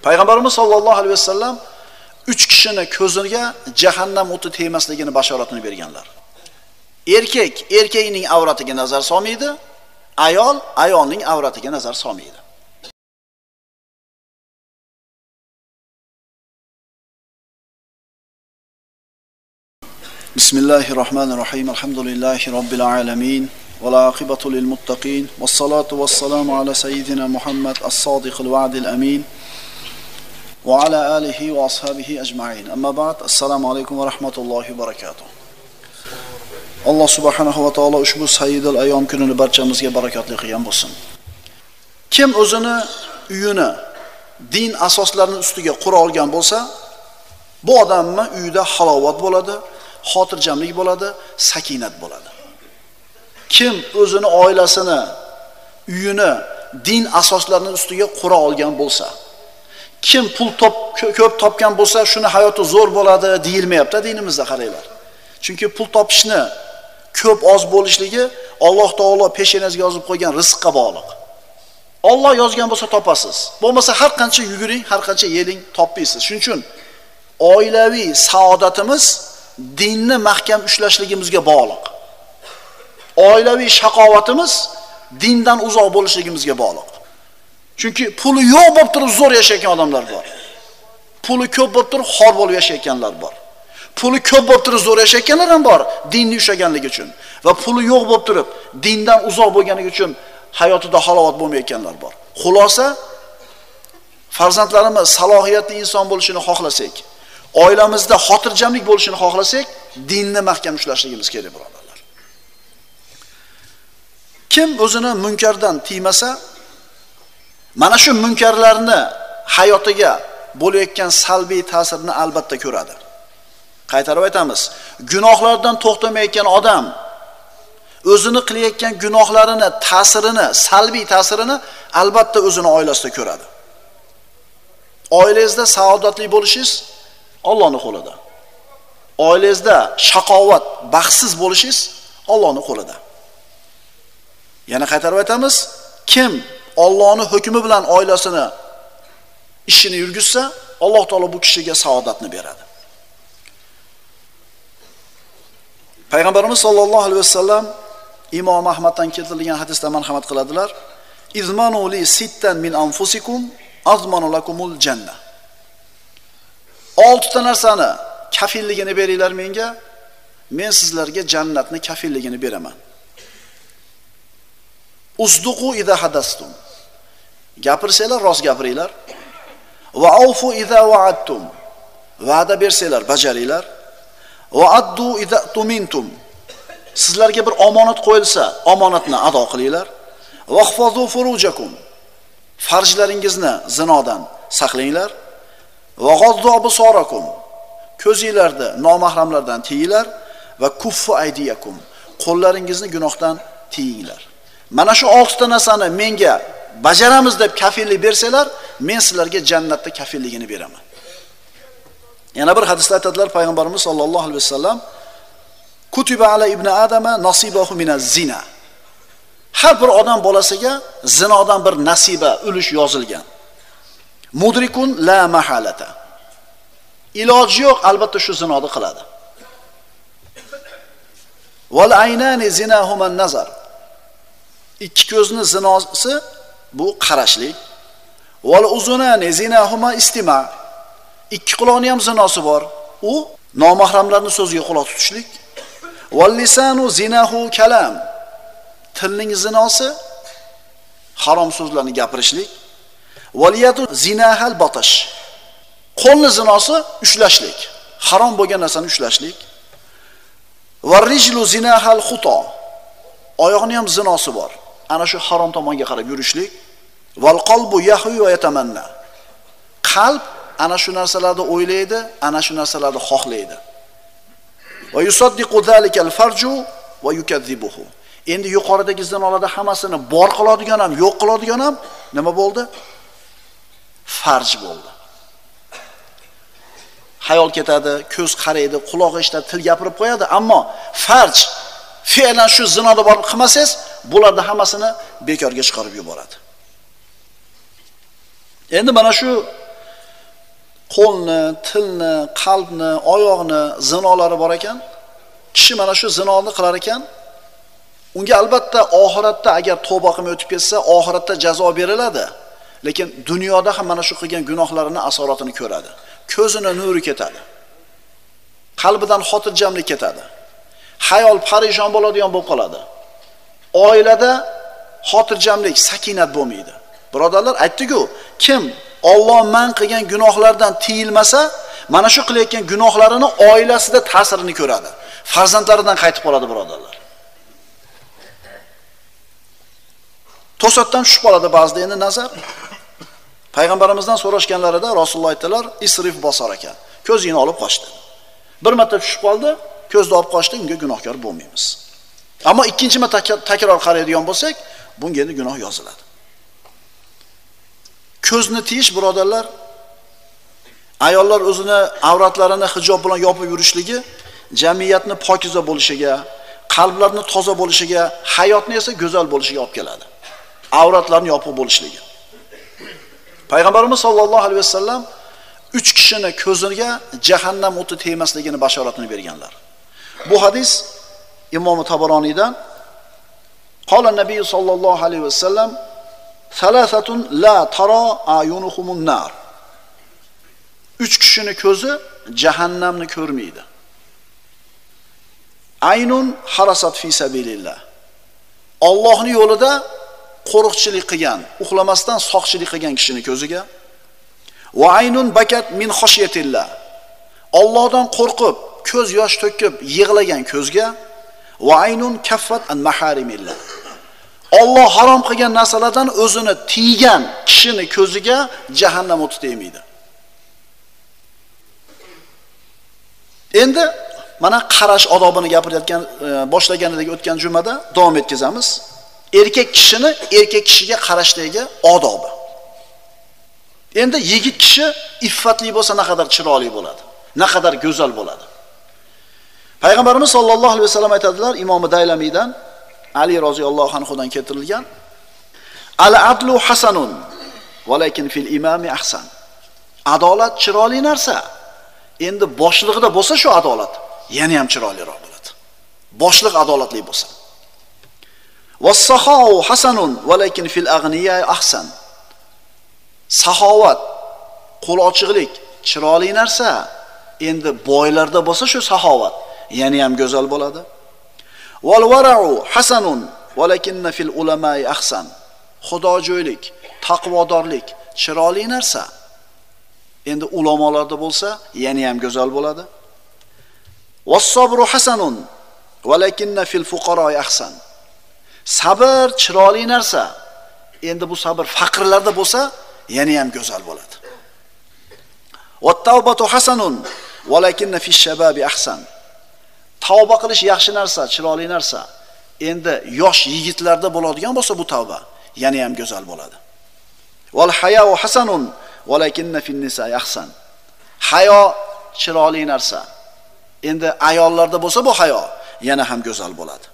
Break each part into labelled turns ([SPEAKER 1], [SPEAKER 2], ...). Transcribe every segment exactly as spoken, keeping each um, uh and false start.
[SPEAKER 1] Payg'ambarimiz sollallohu alayhi vasallam uch kishini ko'ziga jahannam o'ti tegmasligini bashoratini berganlar. Erkak erkakning avratiga nazar solmaydi, ayol ayolning avratiga nazar solmaydi. Bismillahirrahmanirrahim. Alhamdulillahi robbil alamin. Vel aqibatu lil muttaqin. Ves salatu ves selamu ala seyyidina Muhammed as-sadiqil va'dil amin. Ve ala alihi ve ashabihi ecmaîn. Amma ba'd. Assalomu alaykum ve rahmetullohi ve berekatuh. Alloh subhanahu va taolo ushbu sayyidul ayyom kunini barchamizga barakotli qilgan bo'lsin. Kim o'zini uyini din asoslarini ustiga qura olgan bo'lsa, bu odamning uyida halovat bo'ladi, xotirjamlik bo'ladi, sakinat bo'ladi. Kim o'zini oilasini, uyini din asoslarini ustiga qura olgan bo'lsa, kim pul top ko'p topgan bo'lsa, shuni hayoti zo'r bo'ladi deyilmayapti dinimizda, qaranglar. Chunki pul topishni ko'p oz bo'lishligi Alloh taolo peshanasiga yozib qo'ygan rizqqa bog'liq. Alloh yozgan bo'lsa topasiz. Bo'lmasa har qancha yuguring, har qancha yeling, topmaysiz. Shuning uchun oilaviy saodatimiz dinni mahkam ushlashligimizga bog'liq. Oilaviy shaqovatimiz dindan uzoq bo'lishligimizga bog'liq. Chunki puli yo'q bo'lib turib zo'r yashayotgan odamlar bor. Puli ko'p bo'lib turib xor bo'lib yashayotganlar bor. Puli ko'p bo'lib turib zo'r yashayotganlar ham bor, dinni ushlaganligi uchun. Va puli yo'q bo'lib turib dindan uzoq bo'lganligi uchun hayotida halovat bo'lmayotganlar bor. Xulosa, farzandlarimiz salohiyatli inson bo'lishini xohlasak, oilamizda xotirjamlik bo'lishini xohlasak, dinni mahkam ushlashligimiz kerak, birodarlar. Kim o'zini munkardan tiymasa, mana shu munkarlarni hayotiga bo'layotgan salbiy ta'sirini albatta ko'radi. Qaytarib aytamiz, gunohlardan to'xtamayotgan odam o'zini qilayotgan gunohlarini, ta'sirini, salbiy ta'sirini albatta o'zini oilasida ko'radi. Oilangizda saodatli bo'lishingiz Allohning qo'lida. Oilangizda shaqovat, baxtsiz bo'lishingiz Allohning qo'lida. Yana qaytarib aytamiz, kim Allohning hukmi bilan oilasini ishini yurgizsa, Alloh taolo bu kishiga saodatni beradi. Payg'ambarimiz sollallohu alayhi vasallam Imom Ahmaddan keltirilgan hadisda marhamat qiladilar. Izmanu li sittan min anfusikum azmanu lakumul janna. oltita narsani kafilligini beringlar menga, men sizlarga jannatni kafilligini beraman. Usduqu idza hadastum. Gapirsanglar rost gapiringlar. Va aufu idza wa'adtum. Va'da bersanglar bajaringlar. Va addu idza tumintum. Sizlarga bir omonat qo'yilsa, omonatni ado qilinglar. Vahfazu furujakum. Farjlaringizni zinodan saqlanglar. Va g'addu absarakum. Ko'zinglarni nomahramlardan tiyinglar va kuffu aydiyakum. Qo'llaringizni gunohdan tiyinglar. Mana shu oltita narsani menga bajaramiz deb kafillik bersanglar, men sizlarga jannatda kafilligini beraman. Yana bir hadisda aytadilar Payg'ambarimiz sollallohu alayhi vasallam, Kutiba ala ibn adama nasibahu minaz zina. Har bir odam bolasiga zinodan bir nasiba, ulush yozilgan. Mudrikun la mahalata. Iloji yo'q, albatta shu zinoni qiladi. Wal aynani zinahuma nazar. Ikki ko'zni zinosi bu qarashlik. Wal uzunani zinahuma istima. Ikki quloqning ham zinosi bor. U nomahramlarning so'ziga quloq tutishlik. Wal lisanu zinahu kalam. Tilning zinosi harom so'zlarni gapirishlik. Wal yadu zinahal batash. Qo'lning zinosi ushlashlik. Harom bo'lgan narsani ushlashlik. Wal rijlu zinahal xuto. Oyoqning ham zinosi bor. Ana shu harom tomonga qarab yurishlik. Wal qalbu yahwi va yatamanna. Qalb ana shu narsalarni o'ylaydi, ana shu narsalarni xohlaydi. Va yusaddiqu zalikal farju va yukazzibuhu. Endi yuqoridagi zinolarda hammasini bor qiladigan ham, yo'q qiladigan ham nima bo'ldi? Farj bo'ldi. Hayol ketadi, ko'z qaraydi, quloq eshitadi, til gapirib qo'yadi, ammo farj fe'lan shu zinoda borib qilmasangiz, bularni hammasini bekorga chiqarib yuboradi. Endi mana shu qo'lni, tilni, qalbni, oyoqni zinolari bor ekan. Kishi mana shu zinoni qilar ekan. Unga albatta oxiratda agar tavba qilmay o'tib ketsa, oxiratda jazo beriladi. Lekin dunyoda ham mana shu qilgan gunohlarini asoratini ko'radi. Ko'zini nuri ketadi. Qalbidan xotirjamlik ketadi. Hayol parishon bo'ladigan bo'lib qoladi. Oilada xotirjamlik, sakinat bo'lmaydi. Birodarlar, aytdik-ku, kim Alloh man qilgan gunohlardan tiyilmasa, mana shu qilayotgan gunohlarini oilasida ta'sirini ko'radi. Farzandlaridan qaytib qoladi, birodarlar. To'satdan tushib qoladi ba'zida endi nazar. Payg'ambarimizdan so'rashganlarida Rasululloh aytdilar, isrif bosar ekan. Ko'zingni olib qochdi. Bir marta tushib qoldi, ko'zni olib qochdi, unga gunohkor bo'lmaymiz. Ammo ikkinchi marta takror qaraydigan bo'lsak, bunga endi gunoh yoziladi. Ko'zni tiyish, birodarlar, ayollar o'zini avratlarini hijob bilan yopib yurishligi jamiyatni pokiza bo'lishiga, qalblarni toza bo'lishiga, hayotni esa go'zal bo'lishiga olib keladi. Avratlarni yopib bo'lishligi. Payg'ambarimiz sollallohu alayhi vasallam uch kishini ko'ziga jahannam o'ti tegmasligini bashoratini berganlar. Bu hadis Imom Tabaroniydan qala Nabiy sollallohu alayhi vasallam salasatun la tara ayunuhumun nar. Uch kishini ko'zi jahannamni ko'rmaydi. Aynun harasat fi sabilillah. Allohning yo'lida qo'riqchilik qilgan, uxlamasdan soqchilik qilgan kishini ko'ziga. Va aynun bakat min khoshiyatillah. Allohdan qo'rqib, ko'z yosh to'kib yig'lagan ko'zga. Va aynun kaffat an maharimillah. Alloh harom qilgan narsalardan o'zini tiygan kishini ko'ziga jahannam o'ti tegmaydi. Endi mana qarash odobini gapirayotgan boshlaganidagi o'tgan jumada davom etkazamiz. Erkak kishini erkak kishiga qarashdagi odobi. Endi yigit kishi iffatli bo'lsa naqadar chiroyli bo'ladi, naqadar go'zal bo'ladi. Payg'ambarimiz sollallohu alayhi vasallam aytadilar, Imom Daylamiydan Ali roziyallohu anhudan keltirilgan: Al-adlu hasanun, walakin fil imami ahsan. Adolat chiroyli narsa. Endi boshlig'ida bo'lsa shu adolat, yana ham chiroyliroq bo'ladi. Boshliq adolatli bo'lsa. Was-saxau hasanun, walakin fil aghniya ahsan. Saxovat, qo'l ochiqlik chiroyli narsa. Endi boylarda bo'lsa shu saxovat, yana ham go'zal bo'ladi. Wal wara'u hasanun, walakinna fil ulama'i ahsan. Xudojo'ylik, taqvodorlik chiroyli narsa. Endi ulamolarda bo'lsa, yana ham go'zal bo'ladi. Was-sabru hasanun, walakinna fil fuqara'i ahsan. Sabr chiroyli narsa. Endi bu sabr faqirlarda bo'lsa, yana ham go'zal bo'ladi. Wat-tawbatu hasanun, walakinna fish shababi ahsan. Tavba qilish yaxshi narsa, chiroyli narsa. Endi yosh yigitlarda bo'ladigan bo'lsa bu tavba, yana ham go'zal bo'ladi. Wal haya'u hasanun, walakinna fin nisa'i ahsan. Hayo chiroyli narsa. Endi ayollarda bo'lsa bu hayo, yana ham go'zal bo'ladi.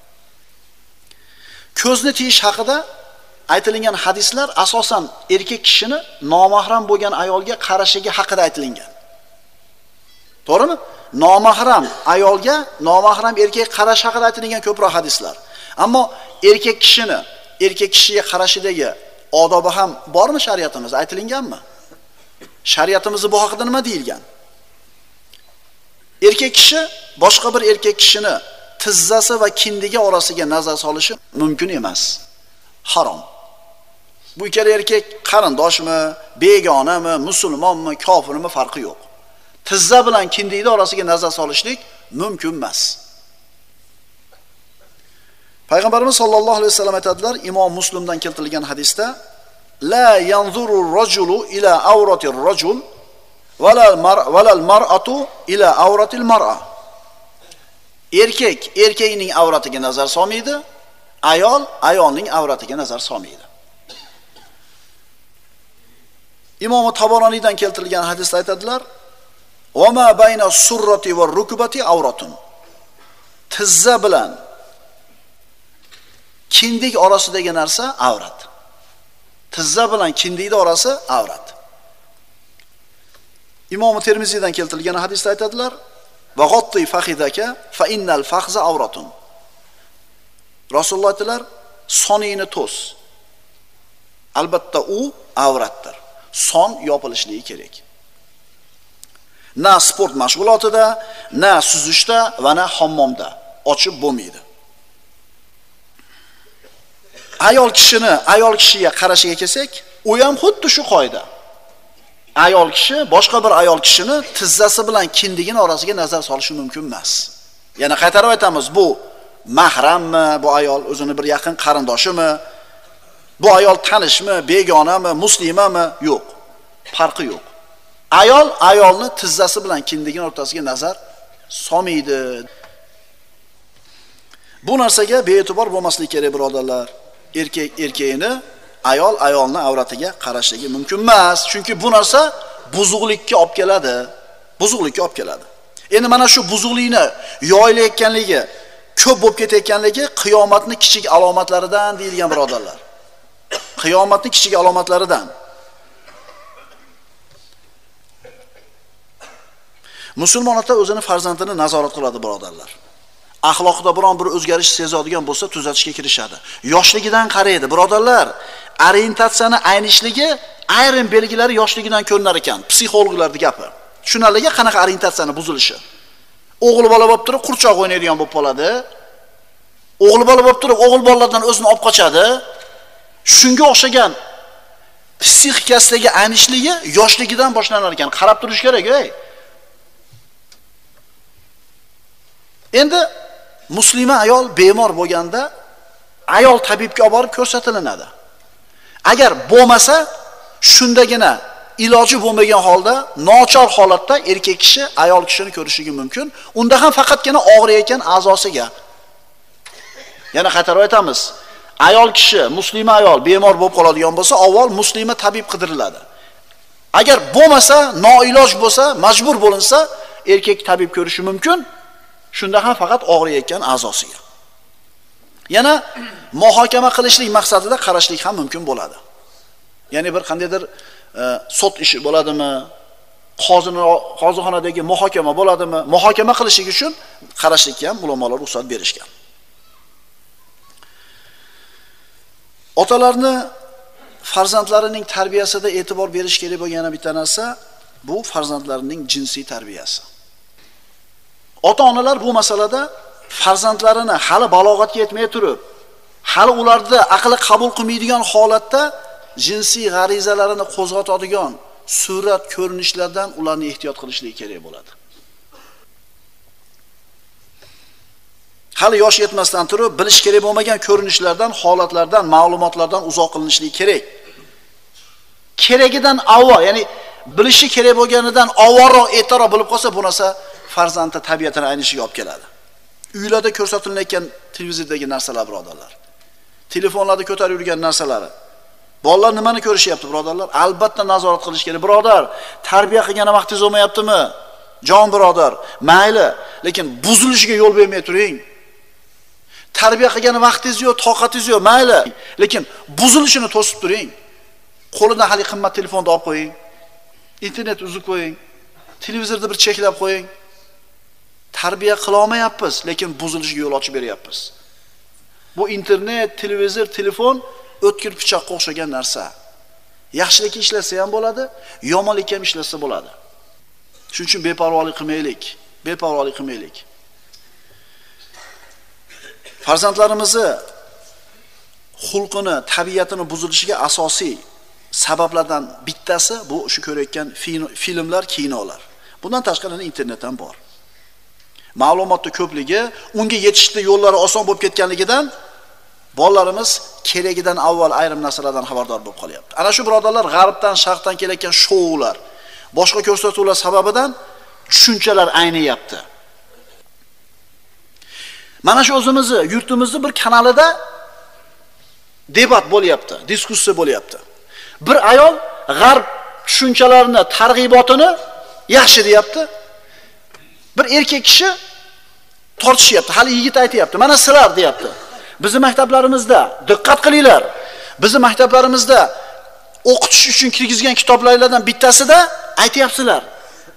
[SPEAKER 1] Ko'zni tiyish haqida aytilgan hadislar asosan erkak kishini nomahram bo'lgan ayolga qarashiga haqida aytilgan. To'g'rimi? Nomahram ayolga nomahram erkak qarash haqida aytilgan ko'proq hadislar. Ammo erkak kishini erkak kishiga qarashidagi odobi ham bormi shariatimizda aytilganmi? Shariatimizda bu haqida nima deyilgan? Erkak kishi boshqa bir erkak kishini tizzasi va kindiga orasiga nazar solishi mumkin emas. Harom. Bu ikkala erkak qarindoshmi, begonami, musulmonmi, kofirmi farqi yo'q. Tizza bilan kindikning orasiga nazar solishlik mumkin emas. Payg'ambarimiz sollallohu alayhi vasallam aytadilar, Imom Muslimdan keltirilgan hadisda: La yanzuru ar-rajulu ila awratir rajul wala wala al-mar'atu ila awratil mar'a. Erkak erkakning avratiga nazar solmaydi, ayol ayolning avratiga nazar solmaydi. Imom Tabaroniydan keltirilgan hadisda aytadilar: "Va ma bayna surrati va rukbati awratun." Tizza bilan kindik orasidagi narsa avrat. Tizza bilan kindikning orasi avrat. Imom Termiziydan keltirilgan hadisda aytadilar: "Va g'otti fakhidaka fa innal fakhza awratun." Rasululloh aytdilar: "Soningni to's. Albatta u avratdir. Son yopilishligi kerak." Na sport mashg'ulotida, na suzishda va na hammomda ochib bo'lmaydi. Ayol kishini ayol kishiga qarashiga kelsak, u ham xuddi shu qoida. Ayol kishi boshqa bir ayol kishini tizzasi bilan kindigini orasiga nazar solishi mumkin emas. Yana qaytarib aytamiz, bu mahrammi, bu ayol o'zini bir yaqin qarindoshimi, bu ayol tanishmi, begonami, muslimami? Yo'q. Farqi yo'q. Ayol ayolni tizzasi bilan kindigini o'rtasiga nazar solmaydi. Bu narsaga bee'tibor bo'lmaslik kerak, birodarlar. Erkak erkagini, ayol ayolning avratiga qarashligi mumkin emas, chunki bu narsa buzuqlikka olib keladi. Buzuqlikka olib keladi. Endi mana shu buzuqlikni yoyilayotganligi, ko'p bo'lib ketayotganligi qiyomatning kichik alomatlaridan deyilgan, birodarlar. Qiyomatning kichik alomatlaridan. Musulmon ota o'zini farzandini nazorat qiladi, birodarlar. Axloqda biron bir o'zgarish sezadigan bo'lsa, tuzatishga kirishadi. Yoshligidan qaraydi, birodarlar. Orientatsiyani aynishligi ayrim belgilari yoshligidan ko'rinar ekan. Psixologlarning gapi. Tushunarliga qanaqa orientatsiyani buzilishi. O'g'il bola bo'lib turib qurchoq o'ynaydigan bo'lib qoladi. O'g'il bola bo'lib turib o'g'il bolalardan o'zini olib qochadi. Shunga o'xshagan psixikasidagi aynishligi yoshligidan boshlanar ekan. Qarab turish kerak, ey. Endi muslima ayol bemor bo'lganda ayol tabibga olib borib ko'rsatilinadi. Agar bo'lmasa, shundagina iloji bo'lmagan holda, nochor holatda erkak kishi ayol kishini ko'rishligi mumkin. Unda ham faqatgina og'riyotgan a'zosiga. Yana qaytarib aytamiz. Ayol kishi, muslima ayol bemor bo'lib qoladigan bo'lsa, avval muslima tabib qidiriladi. Agar bo'lmasa, noiloj bo'lsa, majbur bo'linsa, erkak tabib ko'rishi mumkin. Shunda ham faqat og'riyotgan a'zosiga. Yana muhokama qilishlik maqsadida qarashlik ham mumkin bo'ladi. Ya'ni bir qandaydir e, sud ishi bo'ladimi, qozining qozixonadagi muhokama bo'ladimi, muhokama qilishlik uchun qarashlikka ham ulamolar ruxsat berishgan. Otalarni farzandlarining tarbiyasida e'tibor berish kerak bo'lgan yana bitta narsa, bu farzandlarining jinsiy tarbiyasi. Ota-onalar bu masalada farzandlarini hali balog'atga yetmay turib, hali ularda aqli qabul qilmaydigan holatda jinsiy g'arizalarini qo'zg'atadigan surat, ko'rinishlardan ularni ehtiyot qilishligi kerak bo'ladi. Hali yosh yetmasdan turib, bilish kerak bo'lmagan ko'rinishlardan, holatlardan, ma'lumotlardan uzoq qilinishligi kerak. Keragidan avval, ya'ni bilishi kerak bo'lganidan avvalroq e'tirof bo'lib qolsa, bu narsa farzandning tabiatini aynishiga olib keladi. Uylarda ko'rsatilayotgan televizordagi narsalar, birodarlar. Telefonlarda ko'tarib yurgan narsalari. Bolalar nimani ko'rishyapti, birodarlar? Albatta nazorat qilish kerak. Birodar, tarbiya qilgani vaqtingiz bo'lmayaptimi? Jon birodar, mayli, lekin buzilishiga yo'l bermay turing. Tarbiya qilgani vaqtingiz yo'q, toqatingiz yo'q, mayli, lekin buzilishini to'sib turing. Qo'lida hali qimmat telefonni olib qo'ying. Internet uzib qo'ying. Televizorda bir cheklab qo'ying. Tarbiya qila olmayapmiz, lekin buzilishiga yo'l ochib beryapmiz. Bu internet, televizor, telefon o'tkir pichoqqa o'xshagan narsa. Yaxshilikka ishlasa ham bo'ladi, yomonlikka ham ishlasa bo'ladi. Shuning uchun beparvolik qilmaylik, beparvolik qilmaylik. Farzandlarimizni xulqini, tabiatini buzilishiga asosiy sabablardan bittasi bu shu ko'rayotgan filmlar, kinolar. Bundan tashqari internet ham bor. Ma'lumotning ko'pligi, unga yetishishning yo'llari oson bo'lib ketganligidan bolalarimiz keragidan avval ayrim narsalardan xabardor bo'lib qolyapti. Ana shu birodarlar g'arbdan, sharqdan kelayotgan shoular, boshqa ko'rsatuvlar sababidan tushunchalar ayniyapti. Mana shu o'zimizni, yurtimizning bir kanalida debat bo'lyapti, diskussiya bo'lyapti. Bir ayol g'arb tushunchalarini, targ'ibotini yaxshi deyapti. Bir erkak kishi tortishyapti. Hali yigit aytayapti. Mana sizlar deyapti. Bizning maktablarimizda diqqat qilinglar. Bizning maktablarimizda o'qitish uchun kirgizgan kitoblardan bittasida aytayapsizlar.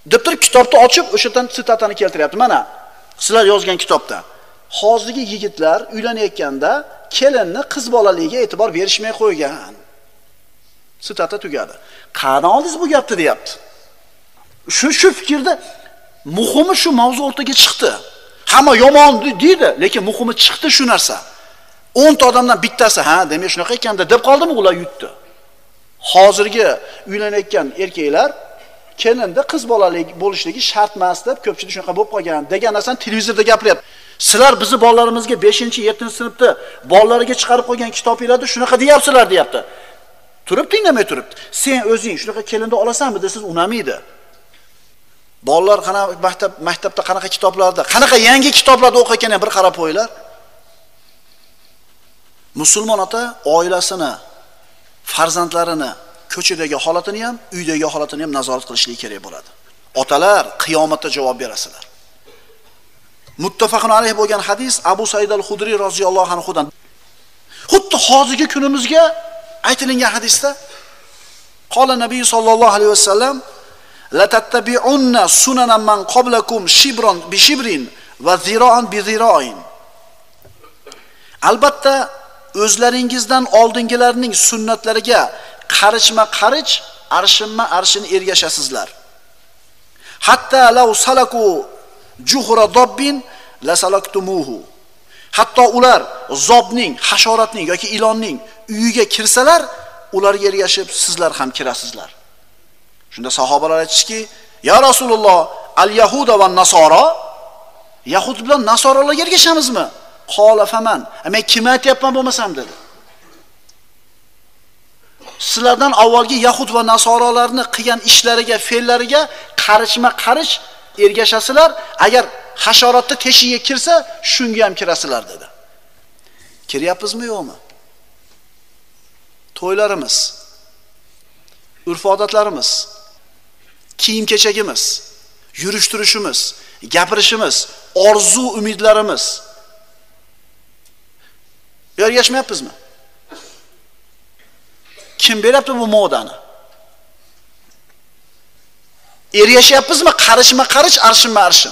[SPEAKER 1] deb turib kitobni ochib o'shadan sitatani keltiryapti. Mana sizlar yozgan kitobda. Hozirgi yigitlar uylanayotganda kelinni qiz bolaligiga e'tibor berishmay qo'ygan. Sitata tugadi. Qani oldingiz bu gapni deyapti. Shu shu fikrda muhimi shu mavzu o'rtaga chiqdi. Hamma yomon deydi, lekin muhimi chiqdi shu narsa. o'n ta odamdan bittasi, ha, demak shunaqa ekanda deb qoldimi, ular yutdi. Hozirgi uylanayotgan erkaklar kelinda qiz bolalik bo'lishligi shart emas deb ko'pchilik shunaqa bo'lib qolgan degan narsani televizorda gapiryapti. Sizlar bizni bolalarimizga beshinchi yettinchi sinfda bolalariga chiqarib qo'ygan kitoblarda shunaqa deyapsizlar, deyapti. Turib tinglamay turibdi. Sen o'zing shunaqa kelinda olasanmi desiz, unamaydi. Bolalar qanaqa maktab maktabda qanaqa kitoblarda, qanaqa yangi kitoblarda o'qiyotganini bir qarab qo'yinglar. Musulmon ota oilasini, farzandlarini, ko'chadagi holatini ham, uydagi holatini ham nazorat qilishligi kerak bo'ladi. Otalar qiyomatda javob berasizlar. Muttafaqun alayh bo'lgan hadis Abu Said al-Xudri roziyallohu anhudan. Xuddi hozirgi kunimizga aytilgan hadisda qola Nabiy sallallohu alayhi vasallam la tattabi'unna sunana man qablakum shibran bi shibrin va zira'an bi zira'in. Albatta o'zlaringizdan oldingilarning sunnatlariga qarichma-qarich, arshinma-arshin ergashasizlar. Hatta law salaku juhra dobbin la salaktumuhu. Hatto ular zobning, hasharotning yoki ilonning uyiga kirsalar, ularga ergashib sizlar ham kirasizlar. Shunda sahobalar aytishki, "Ya Rasululloh, al-yahuda va nasoro?" Yahud bilan nasoralarga ergashamizmi? Qola faman. Men kim aytayapman bo'lmasam dedi. Sizlardan avvalgi yahud va nasorolarni qilgan ishlariga, fe'llariga qarichma-qarich ergashasizlar. Agar hasharotni teshigiga kirsa, shunga ham kirasizlar dedi. Kiryapmizmi yo'qmi? To'ylarimiz, urf-odatlarimiz, kiyim-kechagimiz, yurish-turishimiz, gapirishimiz, orzu umidlarimiz ergashmayapmizmi? Kim beryapti bu modani? Ergashyapmizmi? Qarishma-qarich, arshinma-arshin.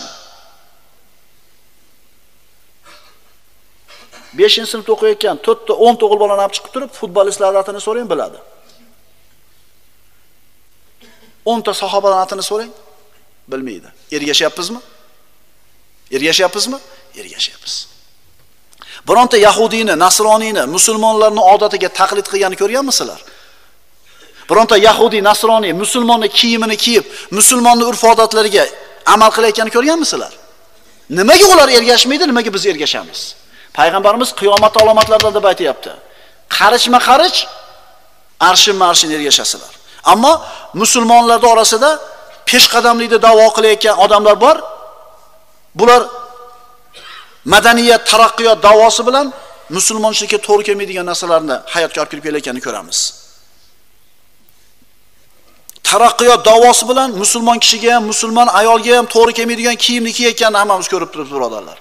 [SPEAKER 1] beshinchi sinfda o'qiyotgan to'rtta o'n ta o'g'il bolani olib chiqib turib, futbolistlarning atini so'rang, biladi. o'n ta sahobadan atini so'rang, bilmaydi. Ergashyapmizmi? Ergashyapmizmi? Ergashyapmiz. Bironta yahudiyni, nasroniyni, musulmonlarning odatiga taqlid qilganini ko'rganmisizlar? Bironta yahudiy, nasroniy musulmonning kiyimini kiyib, musulmonning urf-odatlariga amal qilayotganini ko'rganmisizlar? Nimaga ular ergashmaydi, nimaga biz ergashamiz? Payg'ambarimiz qiyomat alomatlarida deb aytayapti. Qarishma-qarich, arshinma-arshin ergashasizlar. Ammo musulmonlarning orasida peshqadamlikda da'vo qilayotgan odamlar bor. Bular madaniyat, taraqqiyot da'vosi bilan musulmonchilikka to'g'ri kelmaydigan narsalarni hayotga olib kirib kelayotganini ko'ramiz. Taraqqiyot da'vosi bilan musulmon kishiga ham, musulmon ayolga ham to'g'ri kelmaydigan kiyimni kiyayotganini hammamiz ko'rib turibmiz, birodarlar.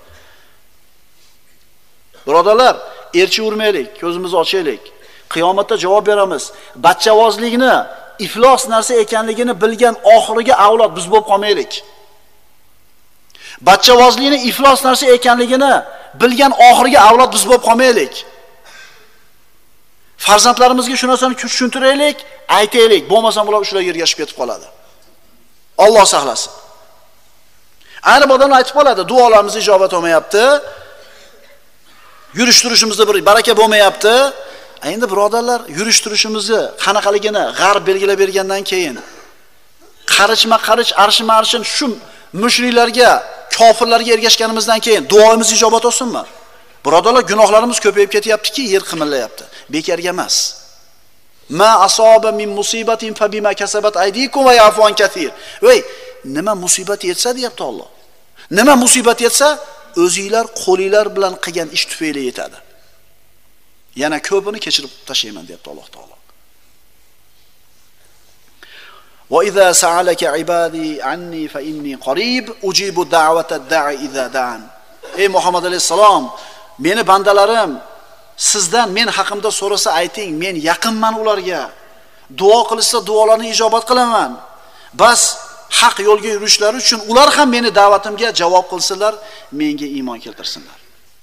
[SPEAKER 1] Birodarlar, erchi urmaylik, ko'zimizni ochaylik. Qiyomatda javob beramiz. Bachchavozlikni iflos narsa ekanligini bilgan oxirgi avlod biz bo'lib qolmaylik. Bachchavozlikni iflos narsa ekanligini bilgan oxirgi avlod biz bo'lib qolmaylik. Farzandlarimizga shu narsani tushuntiraylik, aytaylik, bo'lmasam ular shularga ergashib ketib qoladi. Alloh saqlasin. Ayni odamlar aytib qoladi, duolarimiz ijobat bo'lmayapti. Yurish-turishimizda bir baraka bo'lmayapti. Endi birodarlar, yurish-turishimizni qanaqaligini g'arb belgilab bergandan keyin qarichma-qarich, arshima-arshin shu mushriklarga, kofirlarga ergashganimizdan keyin duoimiz ijobat olsinmi? Birodarlar, gunohlarimiz ko'payib ketyaptiki, yer qimillayapti. Bekarga emas. Ma asoba min musibatin fa bima kasabat aydikum va yafu an katir. Voy, nima musibat yetsa deyapti Alloh. Nima musibat yetsa, o'zingizlar qo'linglar bilan qilgan ish tufayli yetadi. Yana ko'pini kechirib tashlayman deyapti Alloh taolo. Va idza sa'alaka ibadi anni fa inni qarib ujibu da'wata da'i idza da'an. Ey Muhammad alayhisalom, meni bandalarim sizdan men haqimda so'rasa ayting, men yaqinman ularga. Duo qilsa duolarni ijobat qilaman. Bas haq yo'lga yurishlari uchun ular ham meni da'vatimga javob qilsinlar, menga iymon keltirsinlar.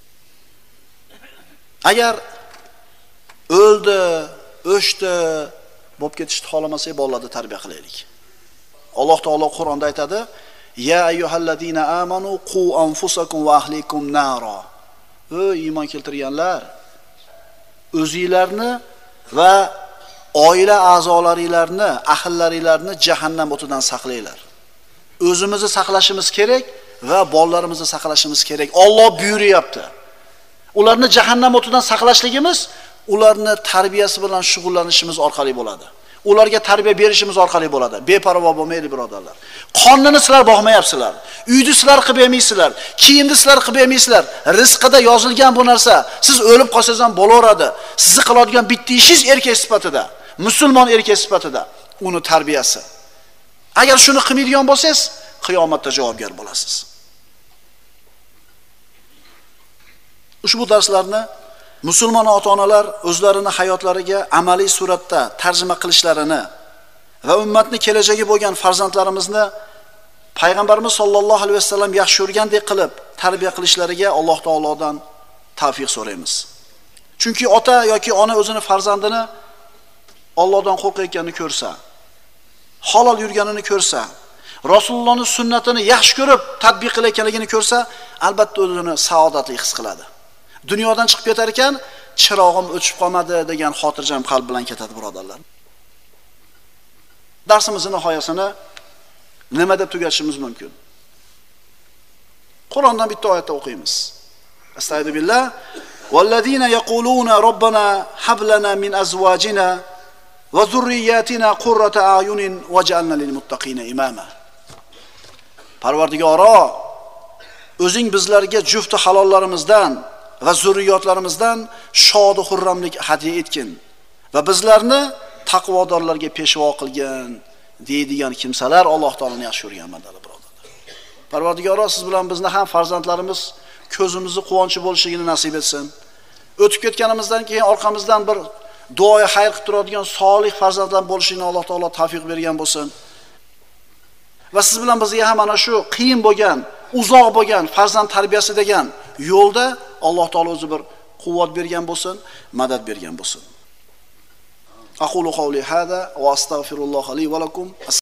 [SPEAKER 1] Agar o'ldi, o'shdi, bo'lib ketishni xolamasak, bolalarni tarbiya qilaylik. Alloh taolo Qur'onda aytadi: "Ya ayyuhallazina amanu qu anfusakum va ahlikum nara." Ey iymon keltirganlar, o'zingizlarni va oila a'zolaringlarni, ahllaringlarni jahannam o'tidan saqlanglar. O'zimizni saqlashimiz kerak va bolalarimizni saqlashimiz kerak. Alloh buyuryapti. Ularni jahannam o'tidan saqlashligimiz ularni tarbiyasi bilan shug'ullanishimiz orqali bo'ladi. Ularga tarbiya berishimiz orqali bo'ladi. Beparvo bo'lmaylik, birodarlar. Qonini sizlar boqmayapsizlar. Uyni sizlar qilib bermaysizlar. Kiyimni sizlar qilib bermaysizlar. Rizqida yozilgan bu narsa, siz o'lib qolsangiz ham bo'laveradi. Sizni qiladigan bitta ishingiz erkak sifatida, musulmon erkak sifatida uni tarbiyasi. Agar shuni qilmaydigan bo'lsangiz, qiyomatda javobgar bo'lasiz. Ushbu darslarni musulmon ota-onalar o'zlarini hayotlariga amaliy suratda tarjima qilishlarini va ummatni kelajagi bo'lgan farzandlarimizni payg'ambarimiz sollallohu alayhi vasallam yaxshi ko'rgandek qilib tarbiya qilishlariga Alloh taolodan tavfiq so'raymiz. Chunki ota yoki ona o'zini farzandini Allohdan qo'rqayotganini ko'rsa, halol yurganini ko'rsa, Rasulullohning sunnatini yaxshi ko'rib tatbiq qilayotganligini ko'rsa, albatta o'zini saodatli his qiladi. Dunyodan chiqib ketar ekan, chirog'im o'chib qolmadi degan xotirjam qalb bilan ketadi, birodarlar. Darsimizning nihoyasini nima deb tugatishimiz mumkin? Qur'ondan bitta oyatda o'qiymiz. Astagfirullah. Vallazina yaquluna robbana hab lana min azwajina va zurriyyatina qurrata a'yunin waj'alna lil muttaqina imama. Parvardigoro, o'zing bizlarga jufti halollarimizdan va zurriyotlarimizdan shod va xurramlik hadya etgin va bizlarni taqvodorlarga peshvo qilgin deydigan kimsalar Alloh taoloni yaxshi ko'rgan bandalar, birodarlar. Parvardigoro, siz bilan bizni ham farzandlarimiz ko'zimizni quvonchi bo'lishligini nasib etsin. O'tib ketganimizdan keyin orqamizdan bir duoya xayr qilib turadigan solih farzandlar bo'lishini Alloh taolo tavfiq bergan bo'lsin. Va siz bilan bizga ham mana shu qiyin bo'lgan, uzoq bo'lgan farzand tarbiyasi degan yo'lda Alloh taolo o'zi bir quvvat bergan bo'lsin, madad bergan bo'lsin. Aqulu qawli hada va astaghfirulloh li va lakum.